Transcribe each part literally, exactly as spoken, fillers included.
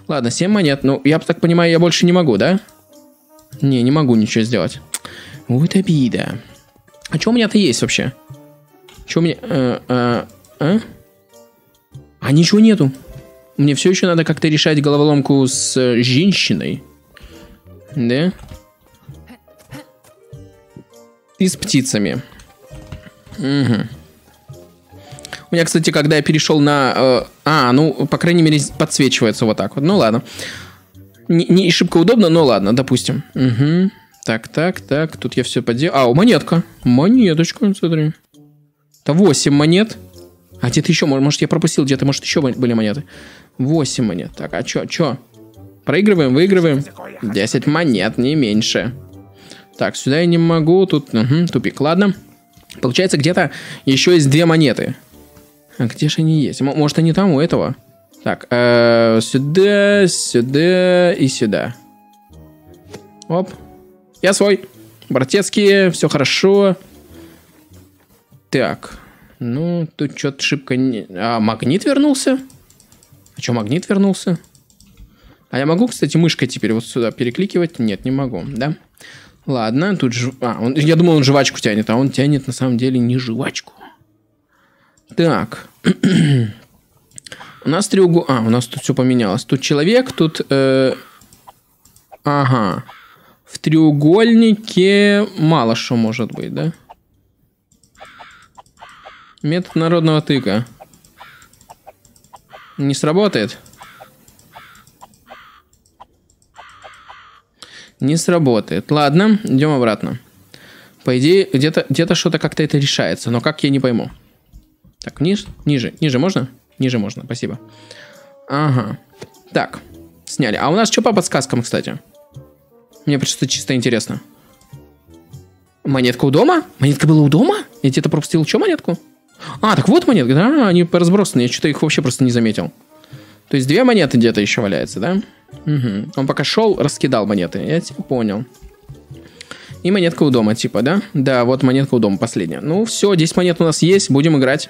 Ладно, семь монет. Ну, я так понимаю, я больше не могу, да? Не, не могу ничего сделать. Вот обида. А что у меня-то есть вообще? Что у меня... А, а, а? а ничего нету. Мне все еще надо как-то решать головоломку с женщиной. Да? И с птицами. Угу. У меня, кстати, когда я перешел на... Э, а, ну, по крайней мере, подсвечивается вот так вот. Ну, ладно. Не, не шибко удобно, но ладно, допустим. Угу. Так, так, так. Тут я все поделал. А, монетка. Монеточка, смотри. Это восемь монет. А где-то еще, может, я пропустил, где-то, может, еще были монеты. восемь монет. Так, а что, что? Проигрываем, выигрываем. десять монет, не меньше. Так, сюда я не могу. Тут, угу, тупик. Ладно. Получается, где-то еще есть две монеты. А где же они есть? Может, они там у этого? Так, э, сюда, сюда и сюда. Оп. Я свой. Братецкие, все хорошо. Так. Ну, тут что-то шибко не... А, магнит вернулся? А что, магнит вернулся? А я могу, кстати, мышкой теперь вот сюда перекликивать? Нет, не могу, да? Ладно, тут ж... а, он... я думал, он жвачку тянет, а он тянет на самом деле не жвачку. Так. У нас треугол... А, у нас тут все поменялось. Тут человек, тут... Э... Ага. В треугольнике мало что может быть, да? Метод народного тыка. Не сработает? Не сработает. Ладно, идем обратно. По идее, где-то где-то что-то как-то это решается. Но как, я не пойму. Так, ниже, ниже, ниже можно? Ниже можно, спасибо. Ага. Так, сняли. А у нас что по подсказкам, кстати? Мне просто чисто интересно. Монетка у дома? Монетка была у дома? Я где-то пропустил что монетку? А, так вот монетка, да? Они разбросаны, я что-то их вообще просто не заметил. То есть две монеты где-то еще валяются, да? Угу. Он пока шел, раскидал монеты. Я тебя понял. И монетка у дома, типа, да? Да, вот монетка у дома, последняя. Ну, все, десять монет у нас есть, будем играть.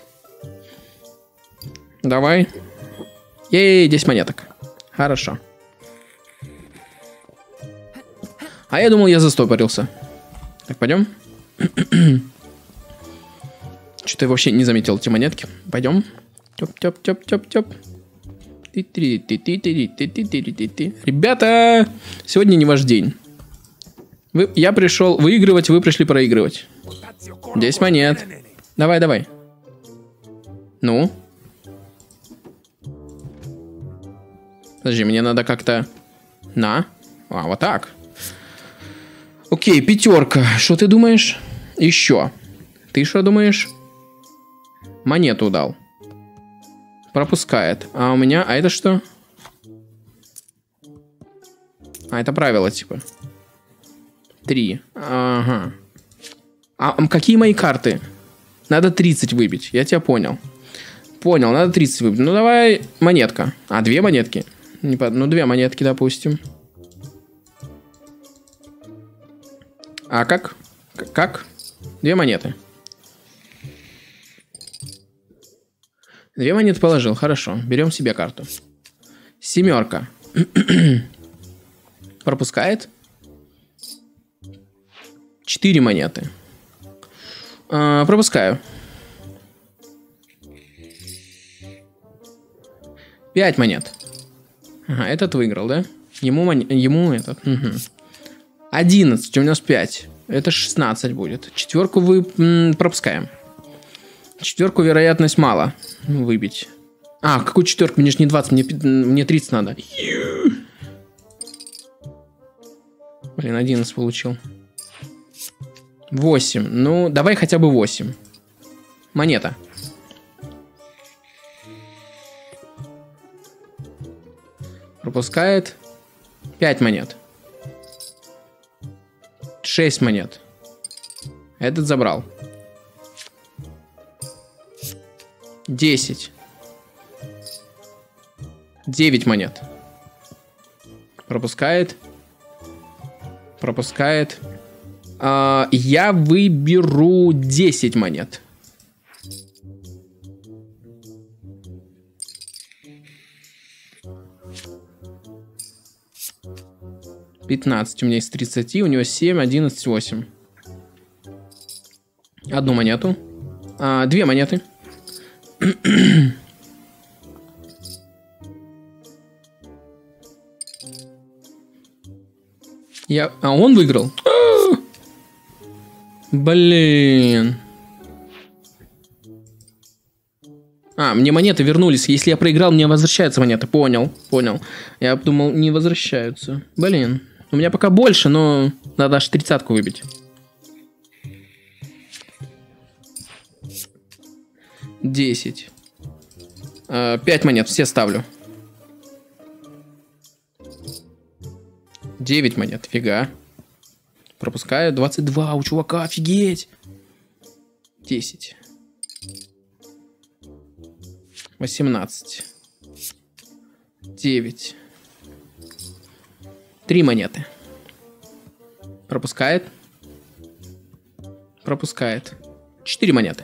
Давай. Ей, десять монеток. Хорошо. А я думал, я застопорился. Так, пойдем. Что-то я вообще не заметил эти монетки. Пойдем. Тёп-тёп-тёп-тёп-тёп. Ребята, сегодня не ваш день. Вы, я пришел выигрывать, вы пришли проигрывать. десять монет. Давай, давай. Ну? Подожди, мне надо как-то... На. А, вот так. Окей, пятерка. Что ты думаешь? Еще. Ты что думаешь? Монету дал. Пропускает. А у меня... А это что? А, это правило, типа. Три. Ага. А какие мои карты? Надо тридцать выбить. Я тебя понял. Понял, надо тридцать выбить. Ну, давай монетка. А, две монетки. Не по... Ну, две монетки, допустим. А как? Как? Две монеты. Две монеты положил. Хорошо. Берем себе карту. Семерка. Пропускает. Четыре монеты. А, пропускаю. Пять монет. Ага, этот выиграл, да? Ему, мон... Ему этот. Угу. одиннадцать. У нас пять. Это шестнадцать будет. Четверку вы м, пропускаем. Четверку вероятность мало выбить. А, какую четверку? Мне же не двадцать, мне, мне тридцать надо. Блин, одиннадцать получил. восемь. Ну, давай хотя бы восемь. Монета. Пропускает. пять монет. шесть монет. Этот забрал. десять. девять монет. Пропускает. Пропускает. А, я выберу десять монет. пятнадцать у меня из тридцати, у него семь, одиннадцать, восемь. Одну монету. А, две монеты. Я... А он выиграл? Блин. А, мне монеты вернулись. Если я проиграл, мне возвращаются монеты. Понял, понял. Я думал, не возвращаются. Блин. У меня пока больше, но надо аж тридцатку выбить. десять. пять монет, все ставлю. девять монет, фига. Пропускаю. двадцать два у чувака, офигеть. десять. восемнадцать. девять. три монеты. Пропускает. Пропускает. четыре монеты.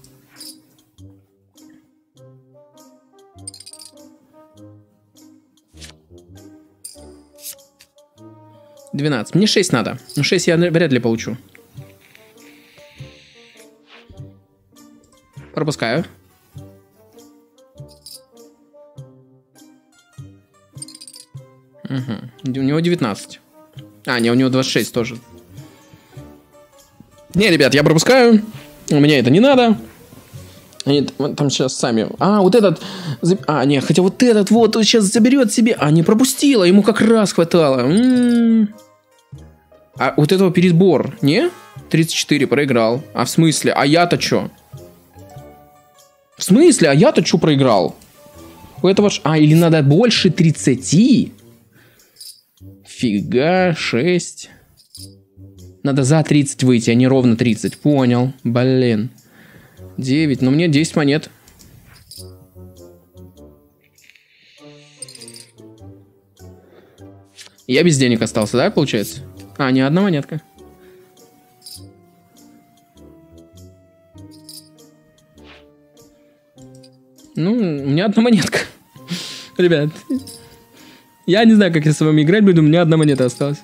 двенадцать. Мне шесть надо. Ну, шесть я вряд ли получу. Пропускаю. Угу. У него девятнадцать. А, не, у него двадцать шесть тоже. Не, ребят, я пропускаю. Мне это не надо. Они там сейчас сами... А, вот этот... А, не, хотя вот этот вот сейчас заберет себе... А, не пропустила, ему как раз хватало. М-м-м. А вот этого перебор, не? тридцать четыре проиграл. А в смысле? А я-то чё? В смысле? А я-то чё проиграл? У этого ж... А, или надо больше тридцати? Фига, шесть. Надо за тридцать выйти, а не ровно тридцать. Понял. Блин. девять. Но мне десять монет. Я без денег остался, да, получается? А, не одна монетка. Ну, у меня одна монетка. Ребят. Я не знаю, как я с вами играть буду, у меня одна монета осталась.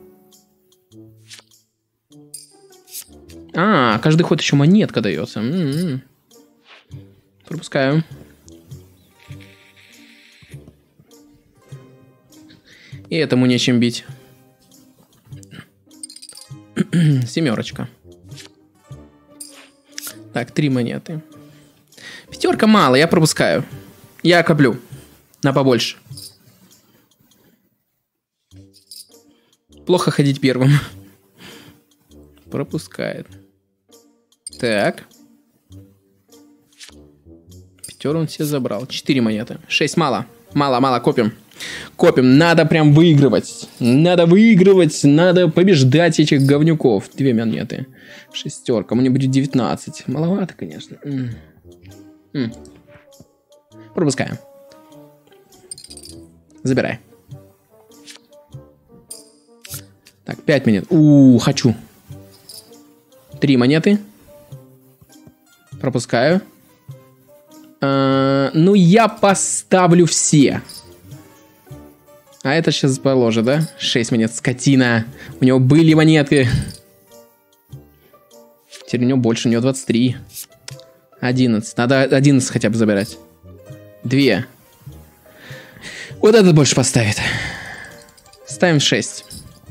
А, каждый ход еще монетка дается. М-м-м. Пропускаю. И этому нечем бить. Семерочка. Так, три монеты. Пятерка мало, я пропускаю. Я коплю. На побольше. Плохо ходить первым. Пропускает. Так. Пятеру он все забрал. Четыре монеты. Шесть мало. Мало, мало, копим. Копим. Надо прям выигрывать. Надо выигрывать. Надо побеждать этих говнюков. Две монеты. Шестерка. Мне будет девятнадцать. Маловато, конечно. М -м. Пропускаем. Забирай. Так, пять монет. У, хочу. Три монеты. Пропускаю. А, ну, я поставлю все. А это сейчас положит, да? шесть монет. Скотина. У него были монеты. Теперь у него больше. У него двадцать три. одиннадцать. Надо одиннадцать хотя бы забирать. Две. Вот этот больше поставит. Ставим шесть.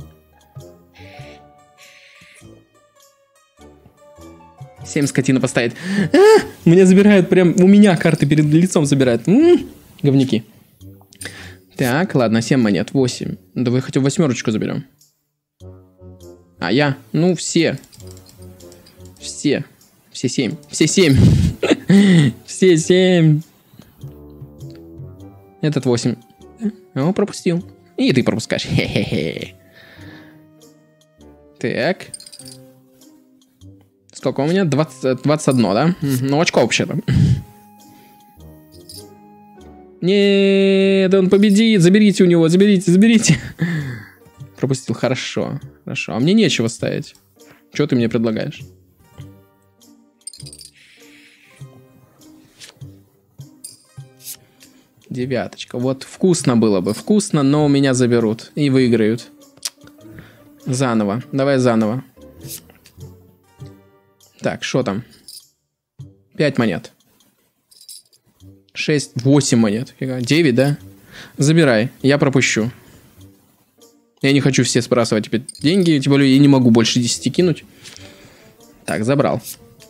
семь скотина поставит. А, меня забирают прям... У меня карты перед лицом забирают. М-м, говнюки. Так, ладно, семь монет. восемь. Давай хотя бы восьмерочку заберем. А я? Ну, все. Все. Все семь. Все семь. Все семь. Этот восемь. О, пропустил. И ты пропускаешь. Хе-хе-хе. Так. Сколько у меня? двадцать, двадцать один, да? Ну, очко вообще-то. Нет, он победит. Заберите у него, заберите, заберите. Пропустил, хорошо. Хорошо. А мне нечего ставить. Что ты мне предлагаешь? Девяточка. Вот вкусно было бы. Вкусно, но у меня заберут. И выиграют. Заново. Давай заново. Так, что там? Пять монет. Шесть, восемь монет. Девять, да? Забирай, я пропущу. Я не хочу все сбрасывать теперь деньги, тем более я не могу больше десяти кинуть. Так, забрал.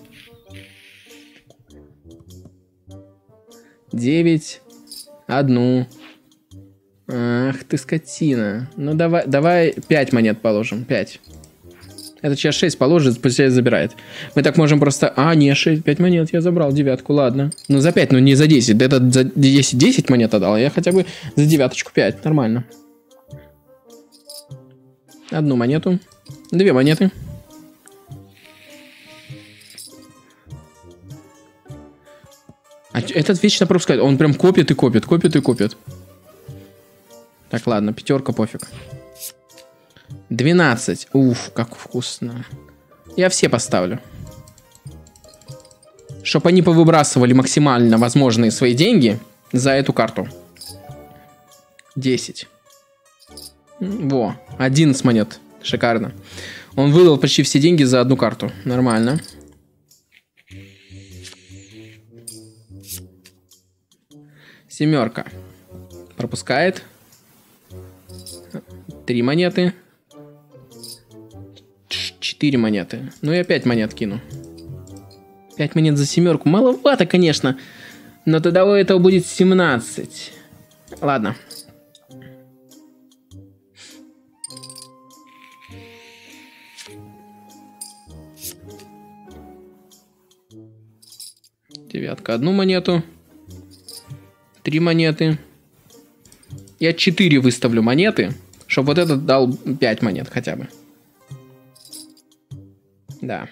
Девять. Одну. Ах ты скотина. Ну давай, давай пять монет положим. Пять. Это сейчас шесть положит, пусть забирает. Мы так можем просто... А, не, шесть, пять монет я забрал, девятку, ладно. Ну за пять, ну не за десять. Этот за десять, десять монет отдал, а я хотя бы за девяточку пять. Нормально. Одну монету. Две монеты. А этот вечно пропускает. Он прям копит и копит, копит и копит. Так, ладно, пятерка, пофиг. двенадцать. Уф, как вкусно. Я все поставлю. Чтобы они повыбрасывали максимально возможные свои деньги за эту карту. десять. Во, одиннадцать монет. Шикарно. Он выдал почти все деньги за одну карту. Нормально. Семерка. Пропускает. Три монеты. Четыре монеты. Ну и опять монет кину. Пять монет за семерку. Маловато, конечно. Но тогда у этого будет семнадцать. Ладно. Девятка. Одну монету. Три монеты. Я четыре выставлю монеты, чтобы вот этот дал пять монет хотя бы. Да.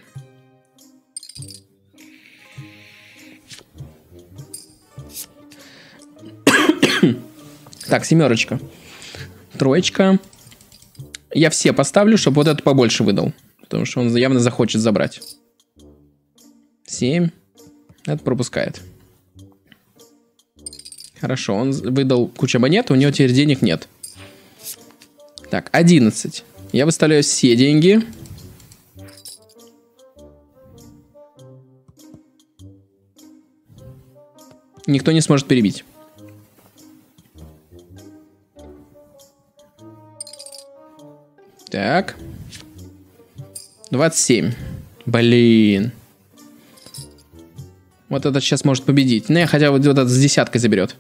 Так, семерочка. Троечка. Я все поставлю, чтобы вот этот побольше выдал. Потому что он явно захочет забрать. Семь. Это пропускает. Хорошо, он выдал кучу монет, у него теперь денег нет. Так, одиннадцать. Я выставляю все деньги. Никто не сможет перебить. Так. двадцать семь. Блин. Вот этот сейчас может победить. Ну, я хотя бы вот этот с десяткой заберет.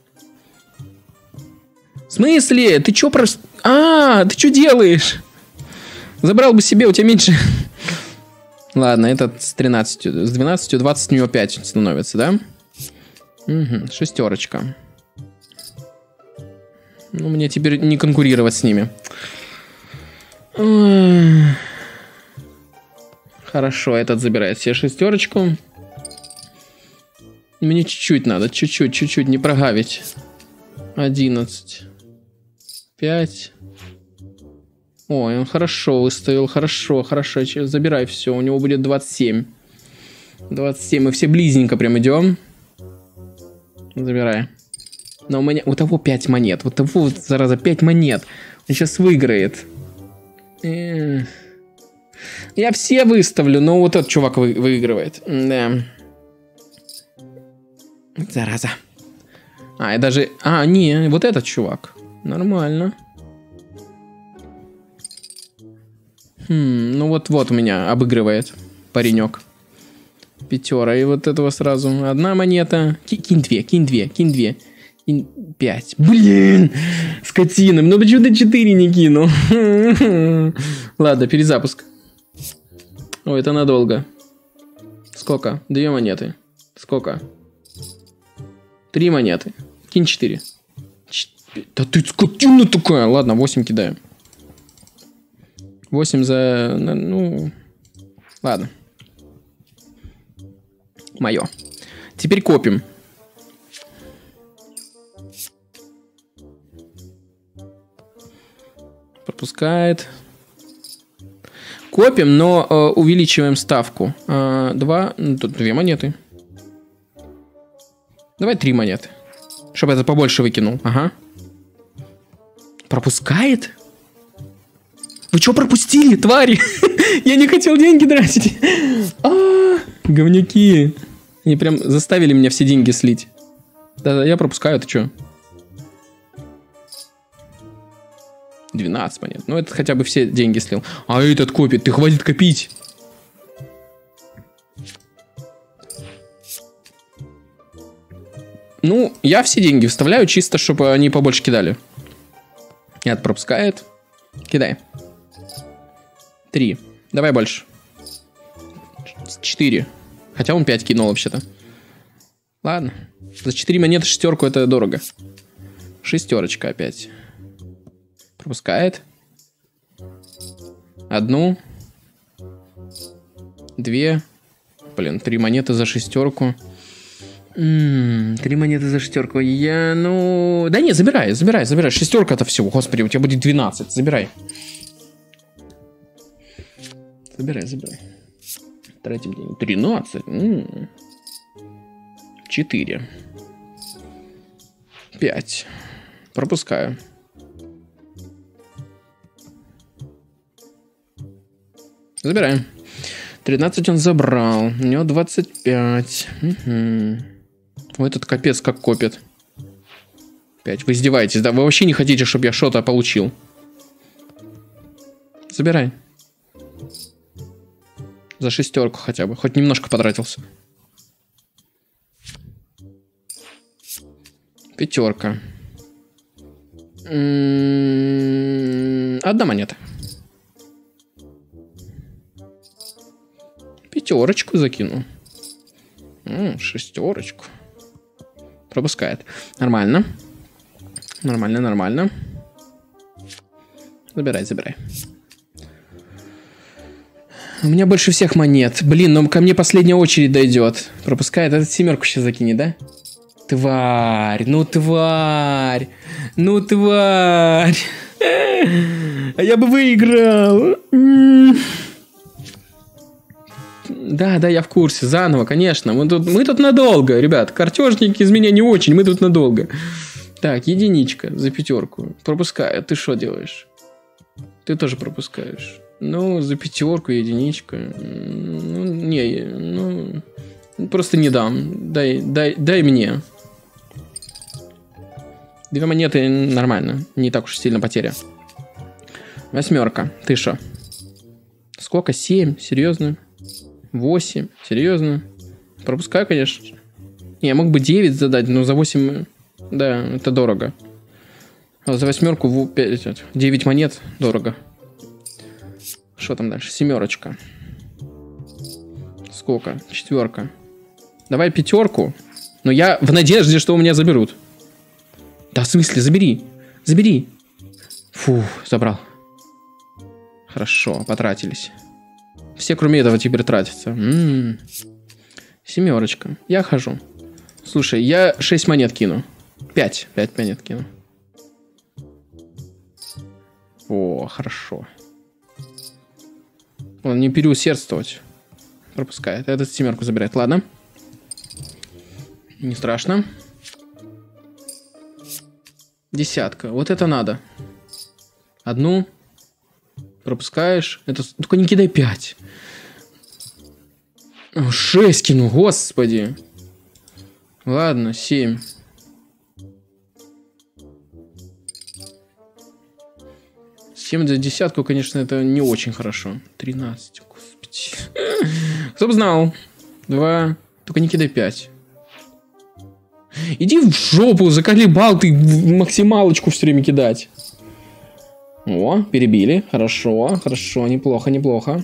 В смысле? Ты чё про... А, ты чё делаешь? Забрал бы себе, у тебя меньше... Ладно, этот с тринадцатью. С двенадцатью, двадцать у него пять становится, да? Угу, шестерочка. Ну, мне теперь не конкурировать с ними. Хорошо, этот забирает себе шестерочку. Мне чуть-чуть надо, чуть-чуть, чуть-чуть не прогавить. одиннадцать. пять. Ой, он хорошо выставил, хорошо, хорошо. Забирай все, у него будет двадцать семь. двадцать семь, мы все близненько прям идем. Забирай. Но у меня, у того пять монет, у того, зараза, пять монет. Он сейчас выиграет. Я все выставлю, но вот этот чувак вы, выигрывает. Да. Зараза. А, я даже... А, не, вот этот чувак. Нормально. Хм, ну вот-вот у меня обыгрывает паренек. Пятера. И вот этого сразу. Одна монета. Ки кинь две, кинь две, кинь две. Кинь пять. Блин! Скотина. Ну почему ты четыре не кинул? Ладно, перезапуск. Ой, это надолго. Сколько? Две монеты. Сколько? Три монеты. Кинь четыре. Ч... Да ты скотина такая. Ладно, восемь кидаем. восемь за... Ну... Ладно. Мое. Теперь копим. Пропускает. Копим, но э, увеличиваем ставку. Э, два... Тут две монеты. Давай три монеты. Чтобы это побольше выкинул. Ага. Пропускает? Вы что пропустили, твари? Я не хотел деньги тратить. А, говняки. Они прям заставили меня все деньги слить. Да, я пропускаю, ты что? двенадцать монет. Ну, это хотя бы все деньги слил. А этот копит. Ты хватит копить. Ну, я все деньги вставляю, чисто, чтобы они побольше кидали. Нет, пропускает. Кидай. Три. Давай больше. Четыре. Хотя он пять кинул вообще-то. Ладно. За четыре монеты шестерку это дорого. Шестерочка опять. Пропускает. Одну. Две. Блин, три монеты за шестерку. М-м, три монеты за шестерку. Я, ну... Да не, забирай, забирай, забирай. Шестерка-то всего. Господи, у тебя будет двенадцать. Забирай. Забирай, забирай. Тратим деньги. тринадцать. М-м. четыре. пять. Пропускаю. Забираем. тринадцать он забрал. У него двадцать пять. Угу. Ой, этот капец как копит. пять. Вы издеваетесь, да? Вы вообще не хотите, чтобы я что-то получил. Забирай. За шестерку хотя бы. Хоть немножко потратился. Пятерка. М-м-м, одна монета. Пятерочку закину. М-м, шестерочку. Пропускает. Нормально. Нормально, нормально. Забирай, забирай. У меня больше всех монет. Блин, но ко мне последняя очередь дойдет. Пропускает. Этот семерку сейчас закинет, да? Тварь, ну тварь. Ну тварь. А я бы выиграл. Да, да, я в курсе. Заново, конечно. Мы тут, мы тут надолго, ребят. Картежники из меня не очень. Мы тут надолго. Так, единичка за пятерку. Пропускаю. Ты что делаешь? Ты тоже пропускаешь. Ну, за пятерку единичка. Ну, не, ну... Просто не дам. Дай, дай, дай мне. Две монеты нормально. Не так уж сильно потеря. Восьмерка. Ты что? Сколько? Семь? Серьезно? Восемь? Серьезно? Пропускаю, конечно. Не, я мог бы девять задать, но за восемь... Да, это дорого. А за восьмерку девять монет дорого. Что там дальше? Семерочка. Сколько? Четверка. Давай пятерку. Но я в надежде, что у меня заберут. Да, в смысле? Забери. Забери. Фу, забрал. Хорошо, потратились. Все, кроме этого, теперь тратятся. М-м-м. Семерочка. Я хожу. Слушай, я шесть монет кину. Пять. Пять монет кину. О, хорошо. Он не переусердствовать. Пропускает. Этот семерку забирает. Ладно. Не страшно. Десятка. Вот это надо. Одну. Пропускаешь. Это... Только не кидай пять. О, шесть кину. Господи. Ладно, семь. семь за десятку, конечно, это не очень хорошо. тринадцать. Господи. Кто бы знал. Два. Только не кидай пять. Иди в жопу, заколебал ты максималочку все время кидать. О, перебили. Хорошо, хорошо, неплохо, неплохо.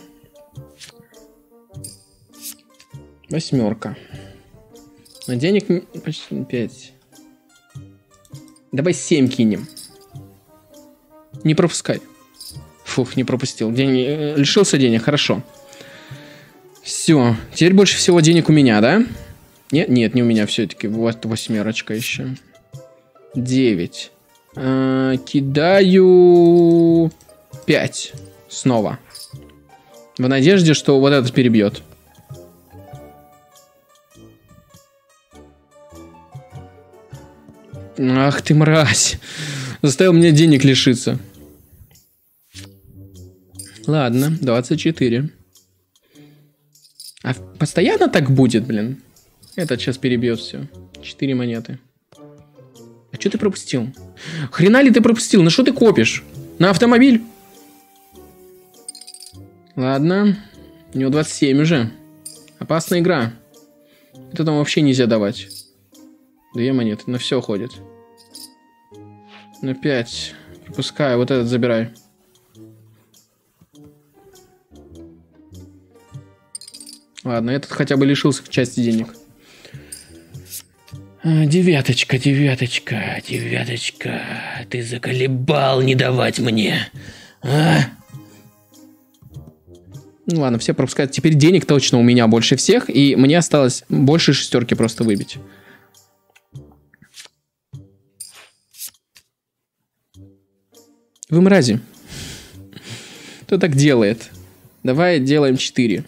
Восьмерка. На денег почти пять. Давай семь кинем. Не пропускай. Фух, не пропустил. Деньги... Лишился денег, хорошо. Все. Теперь больше всего денег у меня, да? Нет, нет, не у меня все-таки. Вот восьмерочка еще. Девять. А, кидаю пять. Снова. В надежде, что вот этот перебьет. Ах ты мразь. Заставил меня денег лишиться. Ладно, двадцать четыре. А постоянно так будет, блин? Этот сейчас перебьет все. четыре монеты. А что ты пропустил? Хрена ли ты пропустил? На что ты копишь? На автомобиль? Ладно. У него двадцать семь уже. Опасная игра. Это там вообще нельзя давать. Две монеты. На все ходит. На пять. Пропускаю. Вот этот забирай. Ладно, этот хотя бы лишился части денег. Девяточка, девяточка, девяточка. Ты заколебал не давать мне. А? Ну ладно, все пропускают. Теперь денег точно у меня больше всех. И мне осталось больше шестерки просто выбить. Вы мрази. Кто так делает? Давай делаем четыре.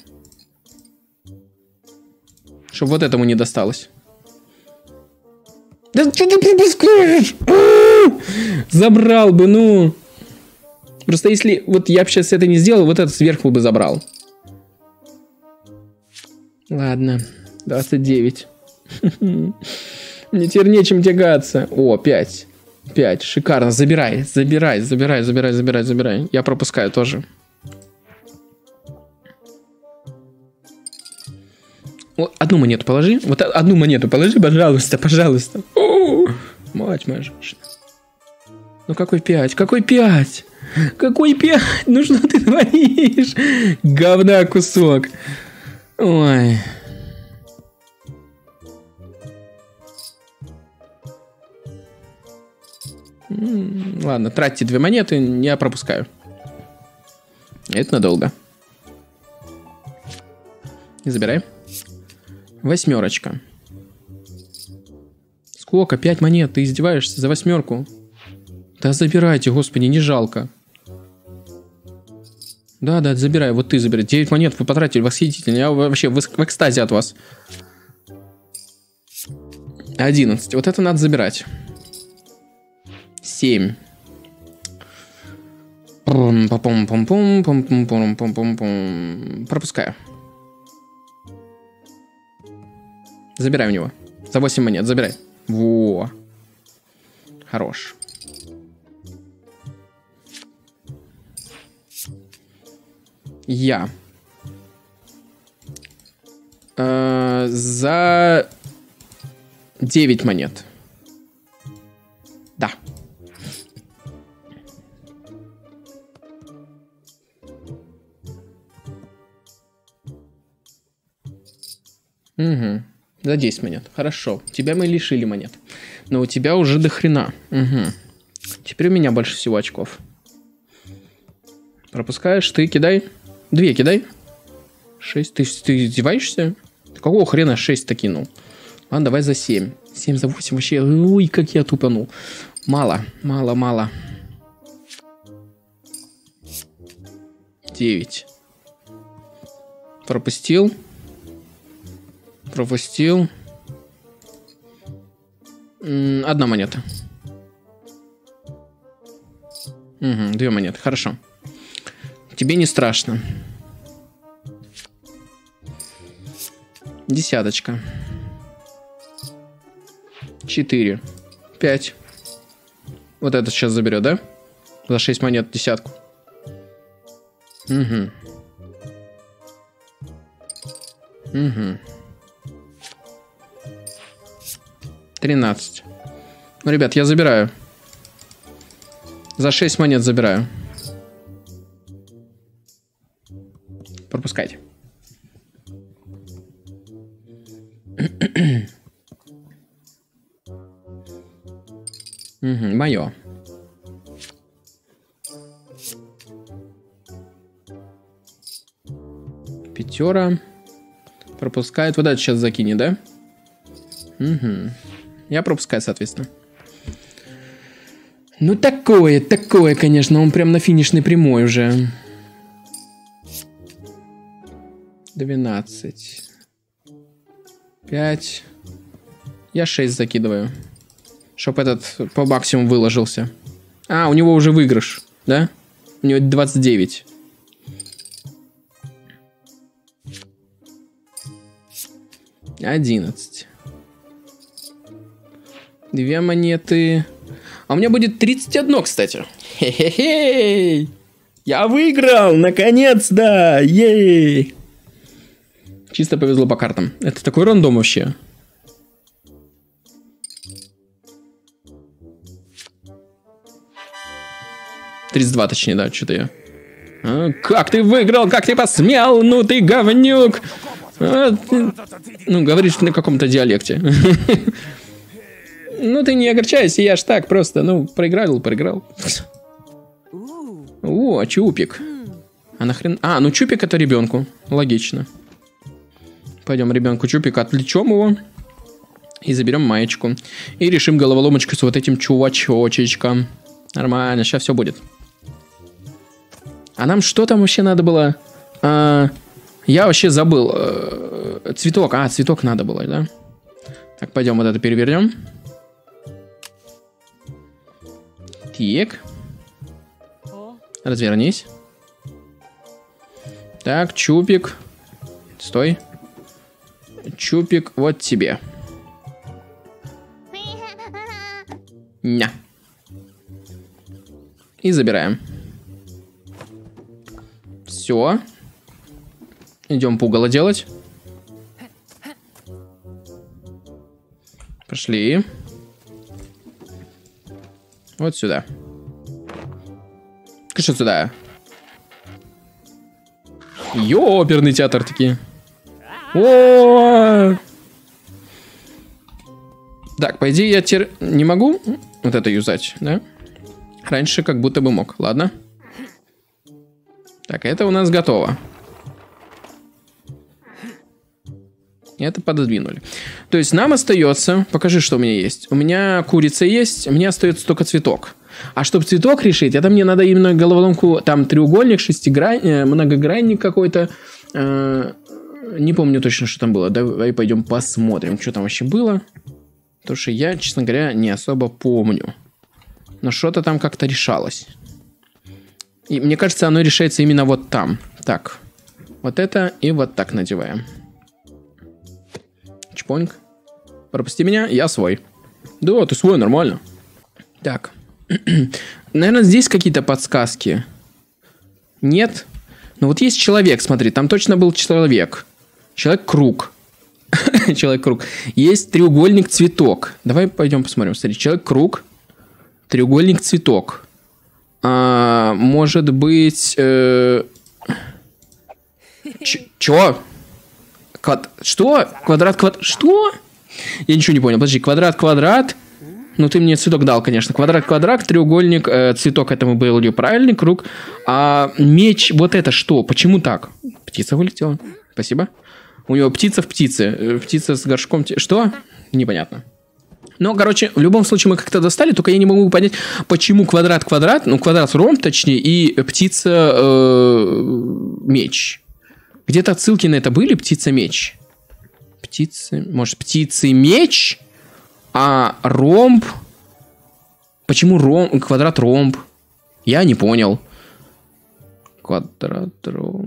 Чтобы вот этому не досталось. Да что ты пропускаешь? Забрал бы, ну. Просто если вот я бы сейчас это не сделал, вот этот сверху бы забрал. Ладно. двадцать девять. Мне теперь нечем тягаться. О, пять. пять. Шикарно. Забирай, забирай, забирай, забирай, забирай, забирай. Я пропускаю тоже. Вот одну монету положи. Вот одну монету положи, пожалуйста, пожалуйста. О, мать моя женщина. Ну какой пять? Какой пять? Какой пять? Ну что ты творишь? Говна кусок. Ой. Ладно, тратьте две монеты, я пропускаю. Это надолго. Забирай. Восьмерочка. Сколько? Пять монет? Ты издеваешься за восьмерку? Да забирайте, господи, не жалко. Да, да, забирай, вот ты забирай. девять монет вы потратили, восхитительно. Я вообще в, в экстазе от вас. одиннадцать. Вот это надо забирать. семь. Пропускаю. Забирай у него. За восемь монет, забирай. Во. Хорош. Я. Э, за девять монет. Да. Угу. За десять монет. Хорошо. Тебя мы лишили монет. Но у тебя уже до хрена. Угу. Теперь у меня больше всего очков. Пропускаешь, ты кидай. Две кидай. Шесть. Ты, ты издеваешься? Ты какого хрена шесть-то кинул? Ладно, давай за семь. семь за восемь вообще. Ой, как я тупанул. Мало, мало, мало. девять. Пропустил. Пропустил. Одна монета. Угу, две монеты, хорошо. Тебе не страшно. Десяточка. Четыре. Пять. Вот это сейчас заберет, да? За шесть монет десятку. Угу. Угу. тринадцать. Ну, ребят, я забираю. За шесть монет забираю. Пропускайте. Угу, мое. Пятера. Пропускает. Вот это сейчас закинет, да? Угу. Я пропускаю, соответственно. Ну, такое, такое, конечно. Он прям на финишной прямой уже. двенадцать. пять. Я шесть закидываю. Чтоб этот по максимуму выложился. А, у него уже выигрыш, да? У него двадцать девять. одиннадцать. Две монеты. А у меня будет тридцать одно, кстати. Хе-хе-хей! Я выиграл! Наконец-то! Ей! Чисто повезло по картам. Это такой рандом вообще. тридцать два, точнее, да, что-то я. А, как ты выиграл? Как ты посмел? Ну ты говнюк! А, ты... Ну, говоришь на каком-то диалекте. Ну ты не огорчайся, я ж так просто, ну, проиграл, проиграл. О, чупик. А нахрен... А, ну чупик это ребенку. Логично. Пойдем ребенку чупика отвлечем его. И заберем маечку. И решим головоломочку с вот этим чувачочечком. Нормально, сейчас все будет. А нам что там вообще надо было? А, я вообще забыл. А, цветок. А, цветок надо было, да? Так, пойдем вот это перевернем. Так. Развернись. Так, чупик. Стой. Чупик, вот тебе. Ня. И забираем. Все. Идем пугало делать. Пошли. Вот сюда. Что сюда? Ёперный театр такие. О! Так, по идее я теперь не могу вот это юзать, да? Раньше как будто бы мог. Ладно. Так, это у нас готово. Это пододвинули. То есть нам остается... Покажи, что у меня есть. У меня курица есть, мне остается только цветок. А чтобы цветок решить, это мне надо именно головоломку... Там треугольник, шестигранник, многогранник какой-то. Э, не помню точно, что там было. Давай пойдем посмотрим, что там вообще было. Потому что я, честно говоря, не особо помню. Но что-то там как-то решалось. И мне кажется, оно решается именно вот там. Так. Вот это и вот так надеваем. Чпоньк. Пропусти меня, я свой. Да, ты свой, нормально. Так. Наверное, здесь какие-то подсказки. Нет? Ну вот есть человек, смотри, там точно был человек. Человек-круг. Человек-круг. Есть треугольник-цветок. Давай пойдем посмотрим. Смотри, человек-круг. Треугольник-цветок. А, может быть... Э... Чё? Квад... Что? Квадрат, квадрат... Что? Я ничего не понял. Подожди, квадрат, квадрат. Ну, ты мне цветок дал, конечно. Квадрат, квадрат, треугольник, э, цветок, это мы были правильный, круг. А меч, вот это что? Почему так? Птица вылетела. Спасибо. У него птица в птице. Птица с горшком... Что? Непонятно. Но, короче, в любом случае мы как-то достали, только я не могу понять, почему квадрат-квадрат, ну, квадрат-ромб, точнее, и птица-меч. Где-то отсылки на это были? Птица-меч. Птица... Может, птицы-меч? А ромб... Почему ромб... квадрат-ромб? Я не понял. Квадрат-ромб...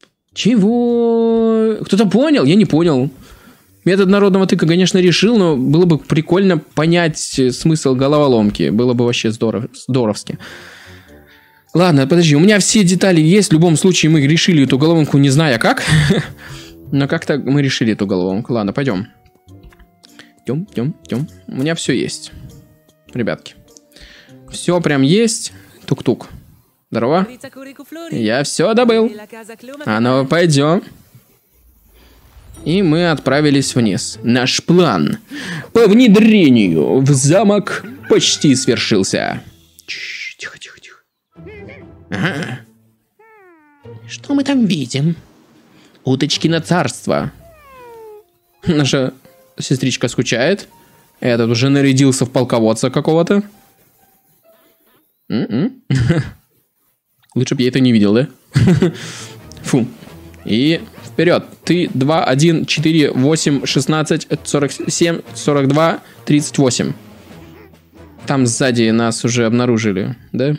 Чего? Кто-то понял? Я не понял. Метод народного тыка, конечно, решил, но было бы прикольно понять смысл головоломки. Было бы вообще здоров... здоровски. Ладно, подожди, у меня все детали есть. В любом случае мы решили эту головоломку, не зная как. Но как-то мы решили эту головоломку. Ладно, пойдем. Идем, идем, идем. У меня все есть. Ребятки. Все прям есть. Тук-тук. Здорово. Я все добыл. А ну, пойдем. И мы отправились вниз. Наш план по внедрению в замок почти свершился. Тихо, тихо, тихо. Ага. Что мы там видим? Уточкино царство. Наша сестричка скучает. Этот уже нарядился в полководца какого-то. Лучше бы я это не видел, да? Фу. И вперед. Ты два, один, четыре, восемь, шестнадцать, сорок семь, сорок два, тридцать восемь. Там сзади нас уже обнаружили, да?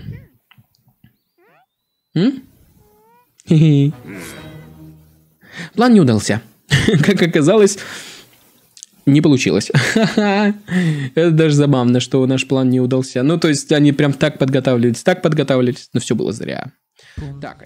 М? План не удался. Как оказалось, не получилось. Это даже забавно, что наш план не удался. Ну, то есть, они прям так подготавливались, так подготавливались, но все было зря. Так.